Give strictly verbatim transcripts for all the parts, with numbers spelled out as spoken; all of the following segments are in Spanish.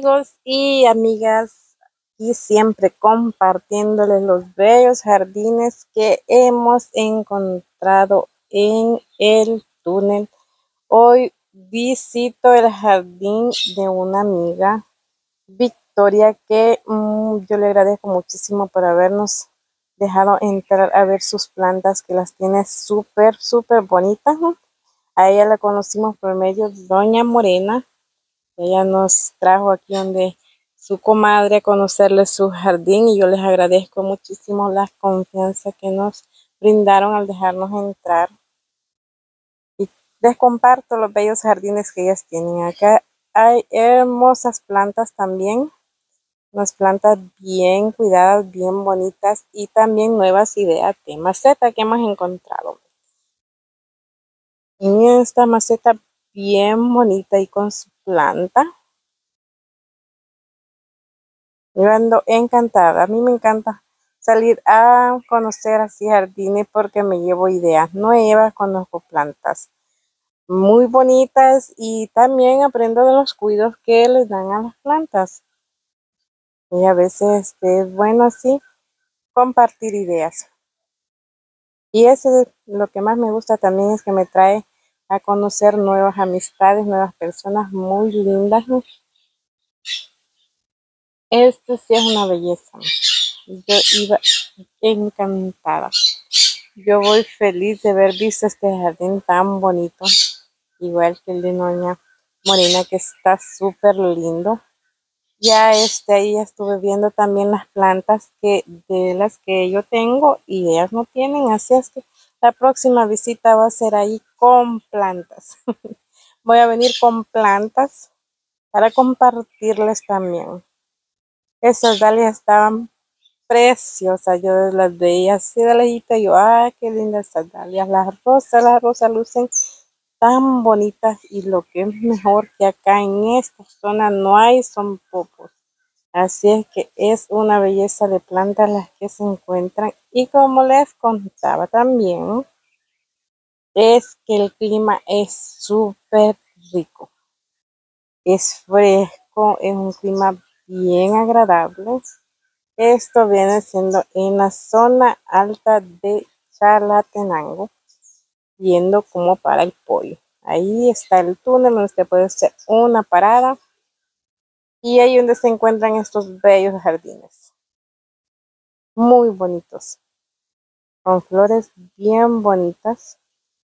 amigos y amigas, y siempre compartiéndoles los bellos jardines que hemos encontrado en el túnel. Hoy visito el jardín de una amiga, Victoria, que mmm, yo le agradezco muchísimo por habernos dejado entrar a ver sus plantas, que las tiene súper, súper bonitas, ¿no? A ella la conocimos por medio de Doña Morena. Ella nos trajo aquí donde su comadre a conocerle su jardín y yo les agradezco muchísimo la confianza que nos brindaron al dejarnos entrar. Y les comparto los bellos jardines que ellas tienen. Acá hay hermosas plantas también, unas plantas bien cuidadas, bien bonitas y también nuevas ideas de maceta que hemos encontrado. Y esta maceta bien bonita y con su planta. Yo ando encantada. A mí me encanta salir a conocer así jardines porque me llevo ideas nuevas, conozco plantas muy bonitas y también aprendo de los cuidados que les dan a las plantas. Y a veces este, es bueno así compartir ideas. Y eso es lo que más me gusta también, es que me trae a conocer nuevas amistades, nuevas personas muy lindas. Esto sí es una belleza. Yo iba encantada. Yo voy feliz de haber visto este jardín tan bonito, igual que el de Doña Morena, que está súper lindo. Ya este ahí estuve viendo también las plantas que de las que yo tengo y ellas no tienen, así es que la próxima visita va a ser ahí con plantas. Voy a venir con plantas para compartirles también. Esas dalias estaban preciosa, yo las veía así de lejito y yo, ah, qué lindas estas dalias, las rosas, las rosas lucen tan bonitas y lo que es mejor que acá en esta zona no hay son popos, así es que es una belleza de plantas las que se encuentran y como les contaba también, es que el clima es súper rico, es fresco, es un clima bien agradable. Esto viene siendo en la zona alta de Chalatenango, yendo como para el pollo. Ahí está el túnel donde usted puede hacer una parada y ahí donde se encuentran estos bellos jardines. Muy bonitos, con flores bien bonitas,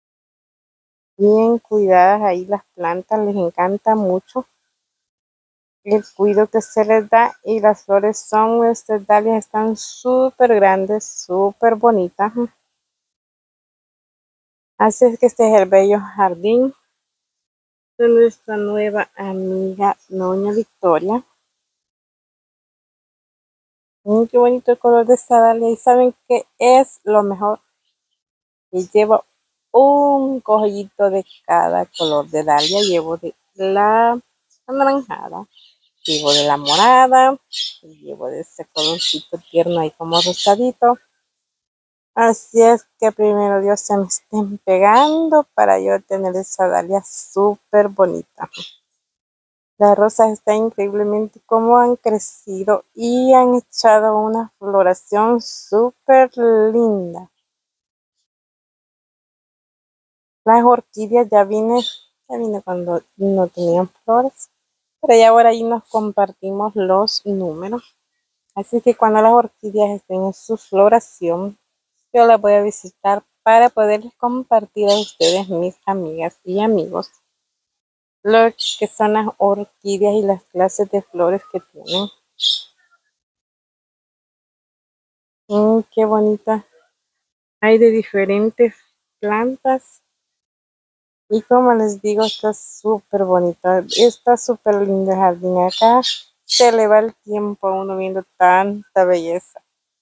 bien cuidadas. Ahí las plantas les encanta mucho el cuidado que se les da y las flores son, estas dalias están súper grandes, súper bonitas. Así es que este es el bello jardín de nuestra nueva amiga Doña Victoria. Miren qué bonito el color de esta dalia. Y saben que es lo mejor, que llevo un cojito de cada color de dalia. Llevo de la anaranjada, llevo de la morada, y llevo de ese colorcito tierno ahí como rosadito. Así es que primero Dios se me estén pegando para yo tener esa dalia súper bonita. Las rosas están increíblemente como han crecido y han echado una floración súper linda. Las orquídeas ya vine, ya vine cuando no tenían flores, pero ya ahora ahí nos compartimos los números. Así que cuando las orquídeas estén en su floración, yo las voy a visitar para poderles compartir a ustedes, mis amigas y amigos, lo que son las orquídeas y las clases de flores que tienen. Mm, qué bonita. Hay de diferentes plantas. Y como les digo, está súper bonita. Está súper lindo el jardín. Acá se le va el tiempo a uno viendo tanta belleza.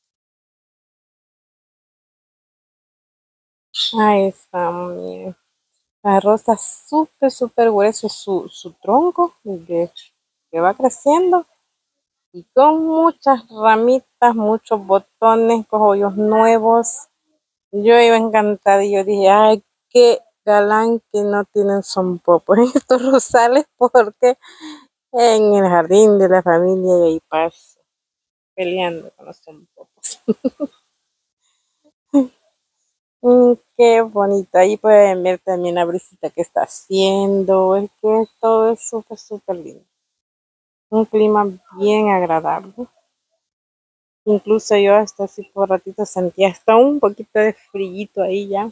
Ahí está, miren. La rosa súper, súper grueso su, su tronco que, que va creciendo. Y con muchas ramitas, muchos botones, cogollos nuevos. Yo iba encantada y yo dije, ay, qué galán que no tienen son popos en estos rosales porque en el jardín de la familia y ahí paso peleando con los tompopos. Mm, qué bonito. Ahí pueden ver también la brisita que está haciendo. Es que todo es súper, súper lindo. Un clima bien agradable. Incluso yo hasta así por ratito sentía hasta un poquito de frío ahí ya.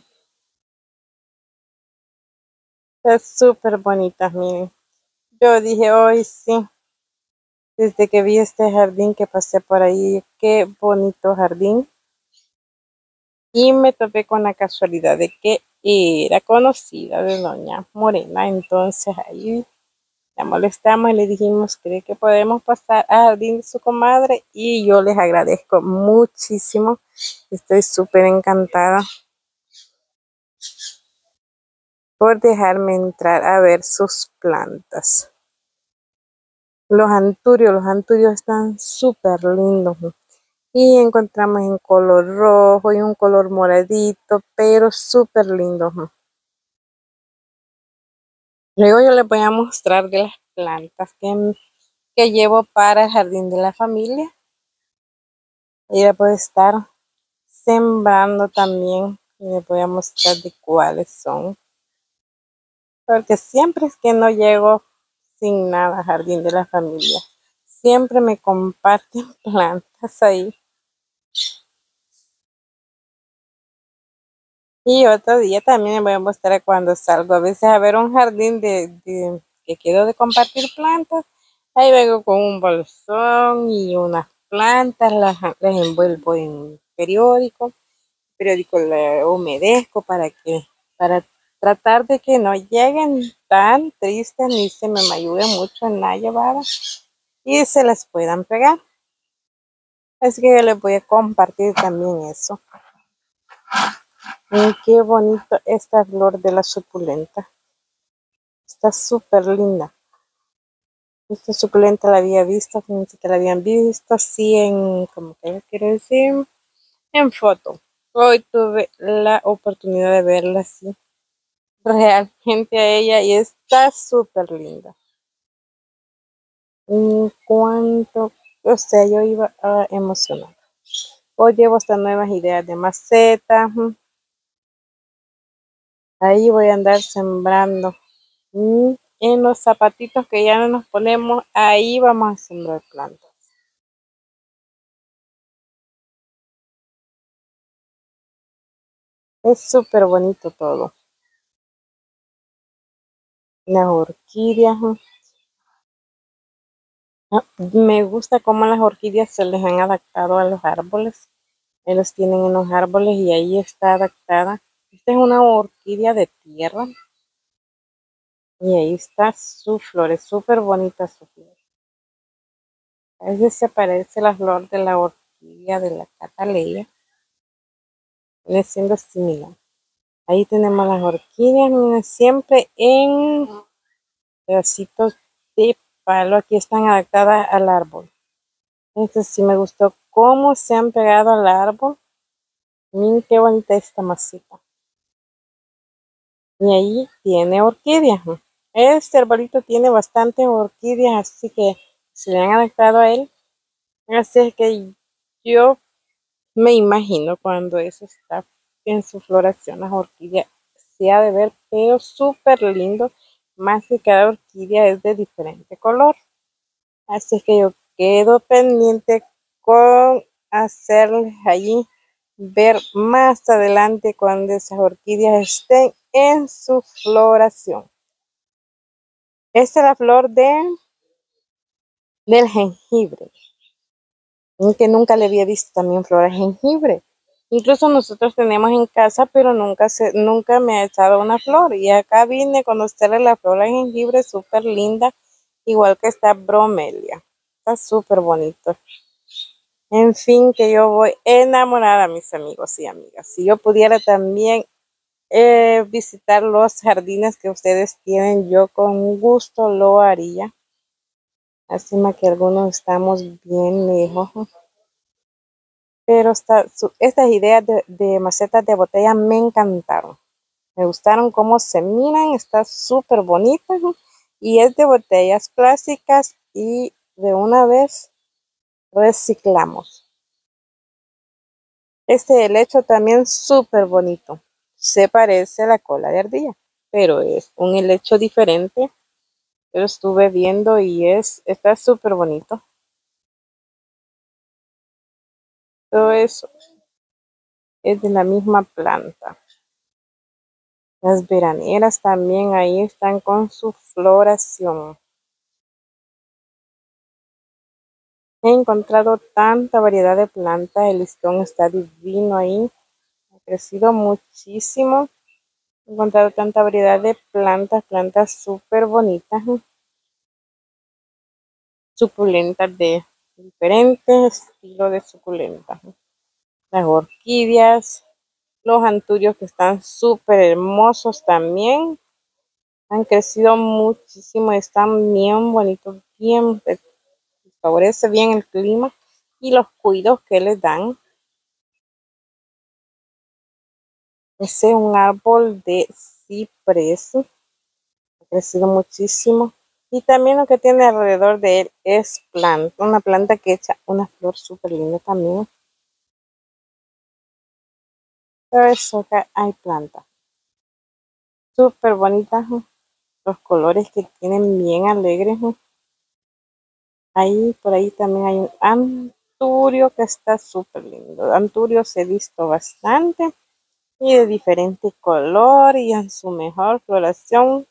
Está súper bonitas, miren. Yo dije, hoy sí, desde que vi este jardín que pasé por ahí, qué bonito jardín. Y me topé con la casualidad de que era conocida de doña Morena. Entonces ahí la molestamos y le dijimos, ¿cree que podemos pasar al jardín de su comadre? Y yo les agradezco muchísimo. Estoy súper encantada por dejarme entrar a ver sus plantas. Los anturios, los anturios están súper lindos. Y encontramos en color rojo y un color moradito, pero súper lindos. Luego yo les voy a mostrar de las plantas que, que llevo para el jardín de la familia. Y les voy a estar sembrando también. Y les voy a mostrar de cuáles son. Porque siempre es que no llego sin nada al jardín de la familia. Siempre me comparten plantas ahí. Y otro día también les voy a mostrar cuando salgo a veces a ver un jardín de, de que quiero de compartir plantas. Ahí vengo con un bolsón y unas plantas, las, las envuelvo en periódico. Periódico la humedezco para que, para tratar de que no lleguen tan tristes ni se me ayude mucho en la llevada y se las puedan pegar. Así que yo les voy a compartir también eso. Y qué bonito esta flor de la suculenta. Está súper linda. Esta suculenta la había visto, fíjense que la habían visto así en, como que quiero decir, en foto. Hoy tuve la oportunidad de verla así realmente a ella y está súper linda. En cuanto, o sea, yo iba a emocionar. Hoy llevo estas nuevas ideas de maceta. Ahí voy a andar sembrando. Y en los zapatitos que ya no nos ponemos, ahí vamos a sembrar plantas. Es súper bonito todo. Las orquídeas. Ah, me gusta cómo las orquídeas se les han adaptado a los árboles. Ellos tienen en los árboles y ahí está adaptada. Esta es una orquídea de tierra. Y ahí está su flor. Es súper bonita su flor. A veces se parece la flor de la orquídea de la cataleya. Viene siendo similar. Ahí tenemos las orquídeas, miren, siempre en pedacitos de palo. Aquí están adaptadas al árbol. Entonces sí me gustó cómo se han pegado al árbol. Miren qué bonita esta masita. Y ahí tiene orquídeas. Este arbolito tiene bastantes orquídeas, así que se le han adaptado a él. Así es que yo me imagino cuando eso está en su floración, las orquídeas se ha de ver, pero súper lindo. Más que cada orquídea es de diferente color. Así es que yo quedo pendiente con hacerles allí ver más adelante cuando esas orquídeas estén en su floración. Esta es la flor de, del jengibre, que nunca le había visto también flor de jengibre. Incluso nosotros tenemos en casa, pero nunca se, nunca me ha echado una flor. Y acá vine a conocerle la flor de jengibre, súper linda, igual que esta bromelia. Está súper bonito. En fin, que yo voy enamorada, mis amigos y amigas. Si yo pudiera también eh, visitar los jardines que ustedes tienen, yo con gusto lo haría. Lástima que algunos estamos bien lejos. Pero esta, su, estas ideas de, de macetas de botella me encantaron. Me gustaron cómo se miran, está súper bonita. y es de botellas plásticas y de una vez reciclamos. Este helecho también súper bonito. Se parece a la cola de ardilla, pero es un helecho diferente. Lo estuve viendo y es, está súper bonito. Todo eso es de la misma planta. Las veraneras también ahí están con su floración. He encontrado tanta variedad de plantas. El listón está divino ahí. Ha crecido muchísimo. He encontrado tanta variedad de plantas, plantas súper bonitas, suculentas de diferentes estilos de suculentas. Las orquídeas, los anturios que están súper hermosos también. Han crecido muchísimo, están bien bonitos, bien, favorece bien el clima y los cuidados que les dan. Ese es un árbol de ciprés, ha crecido muchísimo. Y también lo que tiene alrededor de él es planta, una planta que echa una flor súper linda también. Todo eso acá hay plantas súper bonitas, los colores que tienen bien alegres. Ahí, por ahí también hay un anturio que está súper lindo. Anturios he visto bastante y de diferente color y en su mejor floración.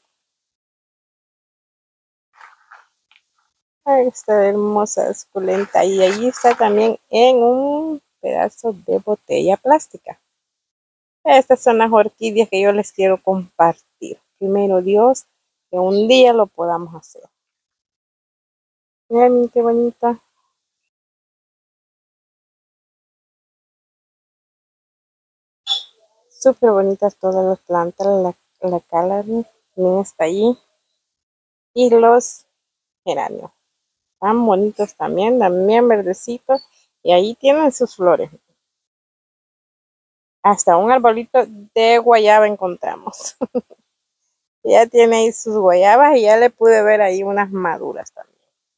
Ahí está hermosa, suculenta. Y allí está también en un pedazo de botella plástica. Estas son las orquídeas que yo les quiero compartir. Primero Dios, que un día lo podamos hacer. Miren qué bonita. Súper bonitas todas las plantas. La, la calaria también está allí. Y los geranios. Tan bonitos también, también verdecitos. Y ahí tienen sus flores. Hasta un arbolito de guayaba encontramos. Ya tiene ahí sus guayabas y ya le pude ver ahí unas maduras también.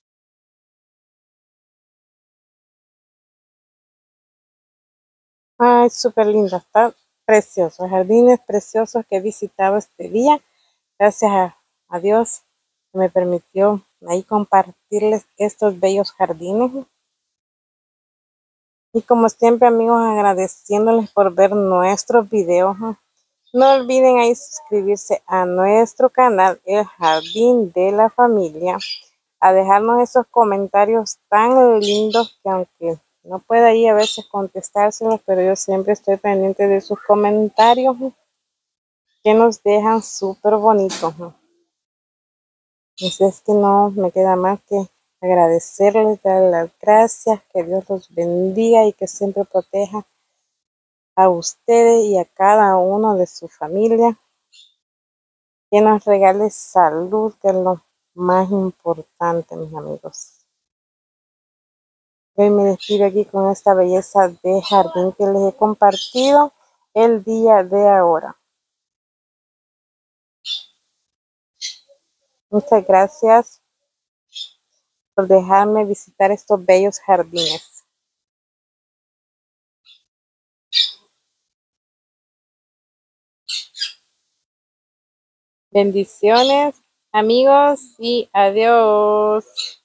Ay, súper lindo, está precioso. Jardines preciosos que he visitado este día. Gracias a, a Dios que me permitió ahí compartirles estos bellos jardines. Y como siempre, amigos, agradeciéndoles por ver nuestros videos. No olviden ahí suscribirse a nuestro canal El Jardín de la Familia, a dejarnos esos comentarios tan lindos que aunque no pueda ahí a veces contestárselos, pero yo siempre estoy pendiente de sus comentarios que nos dejan súper bonitos. Entonces es que no me queda más que agradecerles, darles las gracias, que Dios los bendiga y que siempre proteja a ustedes y a cada uno de su familia. Que nos regale salud, que es lo más importante, mis amigos. Hoy me despido aquí con esta belleza de jardín que les he compartido el día de ahora. Muchas gracias por dejarme visitar estos bellos jardines. Bendiciones, amigos, y adiós.